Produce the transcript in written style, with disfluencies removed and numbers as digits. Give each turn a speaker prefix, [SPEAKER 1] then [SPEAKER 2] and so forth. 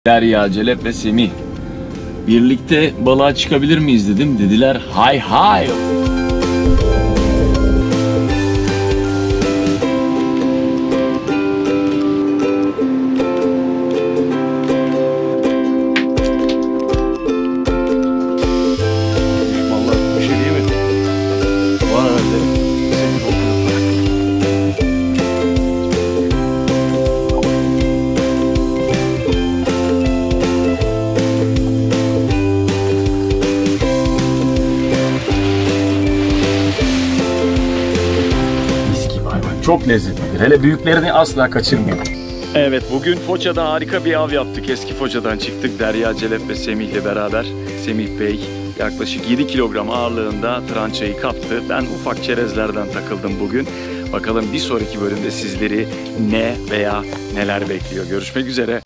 [SPEAKER 1] Derya, Celep ve Semih. Birlikte balığa çıkabilir miyiz dedim. Dediler hay hay.
[SPEAKER 2] Vallahi bir şey değil mi? Var herhalde.
[SPEAKER 3] Çok lezzetlidir. Hele büyüklerini asla kaçırmayın.
[SPEAKER 1] Evet, bugün Foça'da harika bir av yaptık. Eski Foça'dan çıktık. Derya, Celep ve Semih ile beraber. Semih Bey yaklaşık 7 kilogram ağırlığında trançayı kaptı. Ben ufak çerezlerden takıldım bugün. Bakalım bir sonraki bölümde sizleri ne veya neler bekliyor. Görüşmek üzere.